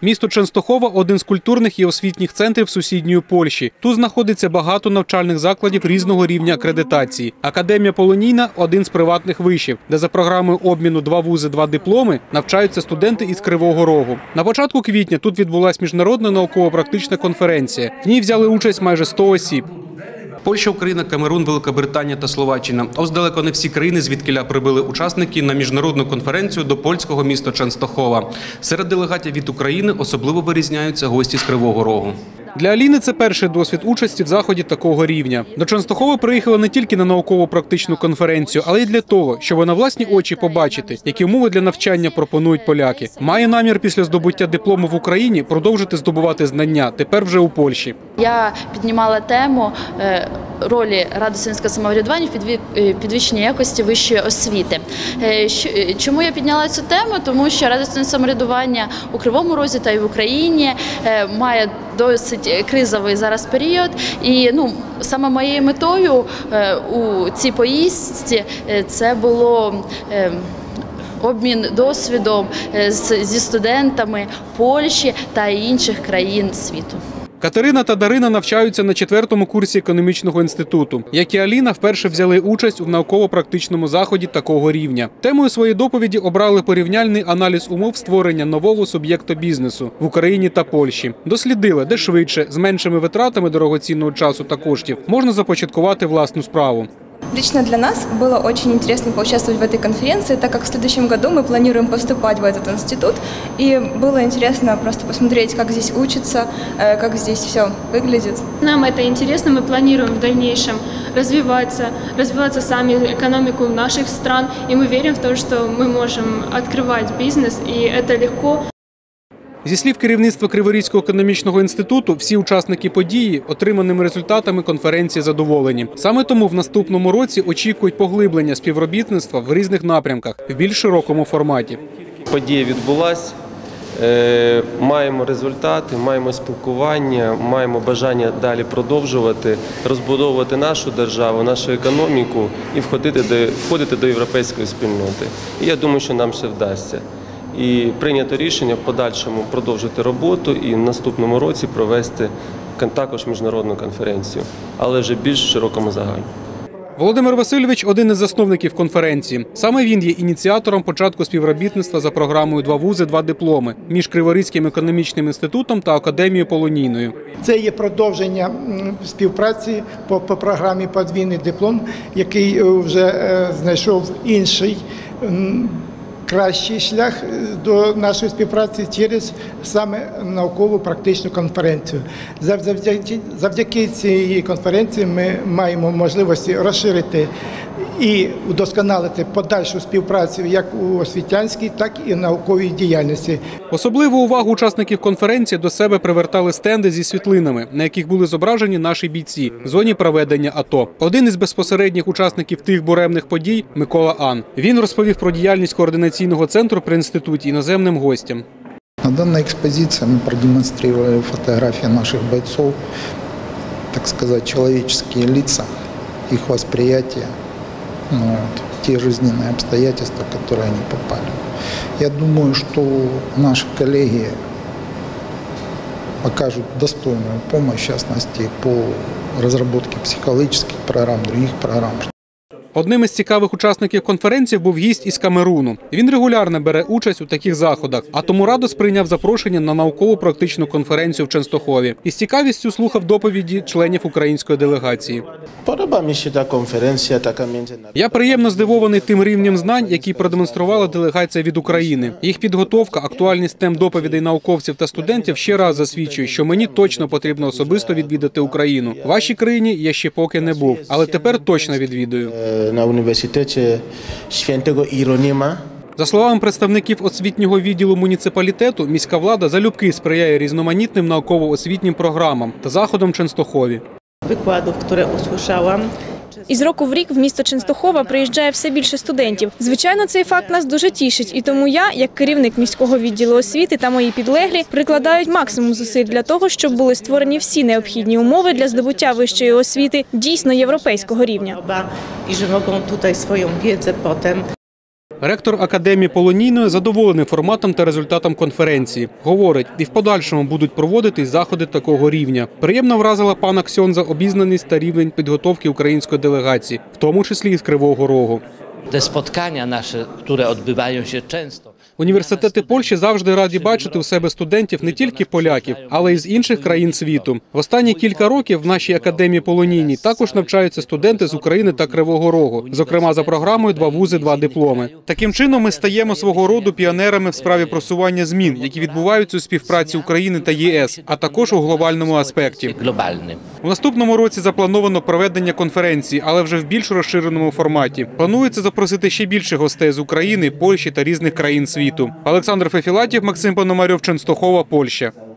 Місто Częstochowa – один з культурних і освітніх центрів сусідньої Польщі. Тут знаходиться багато навчальних закладів різного рівня акредитації. Академія Полонійна – один з приватних вишів, де за програмою обміну «Два вузи, два дипломи» навчаються студенти із Кривого Рогу. На початку квітня тут відбулася міжнародна науково-практична конференція. В ній взяли участь майже 100 осіб. Польща, Україна, Камерун, Велика Британія та Словаччина. Ось далеко не всі країни, звідкіля прибули учасники на міжнародну конференцію до польського міста Częstochowa. Серед делегатів від України особливо вирізняються гості з Кривого Рогу. Для Аліни це перший досвід участі в заході такого рівня. До Częstochowa приїхала не тільки на науково-практичну конференцію, але й для того, щоб на власні очі побачити, які умови для навчання пропонують поляки. Має намір після здобуття диплому в Україні продовжити здобувати знання, тепер вже у Польщі. Я піднімала тему ролі Ради студентського самоврядування в підвищенні якості вищої освіти. Чому я підняла цю тему? Тому що Рада студентського самоврядування у Кривому Розі та й в Україні має досить кризовий зараз період. І саме моєю метою у цій поїздці це було обмін досвідом зі студентами Польщі та інших країн світу. Катерина та Дарина навчаються на 4-му курсі економічного інституту. Як і Аліна, вперше взяли участь у науково-практичному заході такого рівня. Темою своєї доповіді обрали порівняльний аналіз умов створення нового суб'єкту бізнесу в Україні та Польщі. Дослідили, де швидше, з меншими витратами дорогоцінного часу та коштів, можна започаткувати власну справу. Лично для нас было очень интересно поучаствовать в этой конференции, так как в следующем году мы планируем поступать в этот институт. И было интересно просто посмотреть, как здесь учатся, как здесь все выглядит. Нам это интересно, мы планируем в дальнейшем развиваться сами, экономику наших стран. И мы верим в то, что мы можем открывать бизнес, и это легко. Зі слів керівництва Криворізького економічного інституту, всі учасники події отриманими результатами конференції задоволені. Саме тому в наступному році очікують поглиблення співробітництва в різних напрямках в більш широкому форматі. Подія відбулася, маємо результати, маємо спілкування, маємо бажання далі продовжувати, розбудовувати нашу державу, нашу економіку і входити до європейської спільноти. І я думаю, що нам ще вдасться. І прийнято рішення в подальшому продовжити роботу і в наступному році провести також міжнародну конференцію, але вже більш в широкому загалі. Володимир Васильович – один із засновників конференції. Саме він є ініціатором початку співробітництва за програмою «Два вузи, два дипломи» між Криворізьким економічним інститутом та Академією Полонійною. Це є продовження співпраці по програмі «Подвійний диплом», який вже знайшов інший кращий шлях до нашої співпраці через саме науково-практичну конференцію. Завдяки цій конференції ми маємо можливості розширити і удосконалити подальшу співпрацю як у освітянській, так і науковій діяльності. Особливу увагу учасників конференції до себе привертали стенди зі світлинами, на яких були зображені наші бійці в зоні проведення АТО. Один із безпосередніх учасників тих буремних подій – Микола Ан. Він розповів про діяльність координаційного центру при інституті іноземним гостям. На данной экспозиции мы продемонстрировали фотографии наших бойцов, так сказать, человеческие лица, их восприятие, те жизненные обстоятельства, в которые они попали. Я думаю, что наши коллеги окажут достойную помощь, в частности, по разработке психологических программ, других программ. Одним із цікавих учасників конференції був гість із Камеруну. Він регулярно бере участь у таких заходах, а тому радо сприйняв запрошення на науково-практичну конференцію в Częstochowie. І з цікавістю слухав доповіді членів української делегації. Я приємно здивований тим рівнем знань, який продемонструвала делегація від України. Їх підготовка, актуальність тем доповідей науковців та студентів ще раз засвідчує, що мені точно потрібно особисто відвідати Україну. В вашій країні я ще поки не був, але тепер точно відвідую. На університеті Świętego Єроніма. За словами представників освітнього відділу муніципалітету, міська влада залюбки сприяє різноманітним науково-освітнім програмам та заходам в Częstochowie. Викладів, які услышала. Із року в рік в місто Częstochowa приїжджає все більше студентів. Звичайно, цей факт нас дуже тішить, і тому я, як керівник міського відділу освіти та мої підлеглі, прикладають максимум зусиль для того, щоб були створені всі необхідні умови для здобуття вищої освіти дійсно європейського рівня. І що можуть тут свою відомість потім Ректор Академії Полонійної задоволений форматом та результатом конференції. Говорить, і в подальшому будуть проводитись заходи такого рівня. Приємно вразила пана Ксьондза обізнаність та рівень підготовки української делегації, в тому числі і з Кривого Рогу. Te spotkania nasze, które odbywają się często. Університети Польщі завжди раді бачити у себе студентів не тільки поляків, але й з інших країн світу. В останні кілька років в нашій Академії Полонійній також навчаються студенти з України та Кривого Рогу, зокрема за програмою «Два вузи, два дипломи». Таким чином ми стаємо свого роду піонерами в справі просування змін, які відбуваються у співпраці України та ЄС, а також у глобальному аспекті. Globalnym. У наступному році заплановано проведення конференції, але вже в більш розширеному форматі. Планується запросити ще більше гостей з України, Польщі та різних країн світу. Олександр Фефілатів, Максим Пономарьов, Ченстохова, Польща.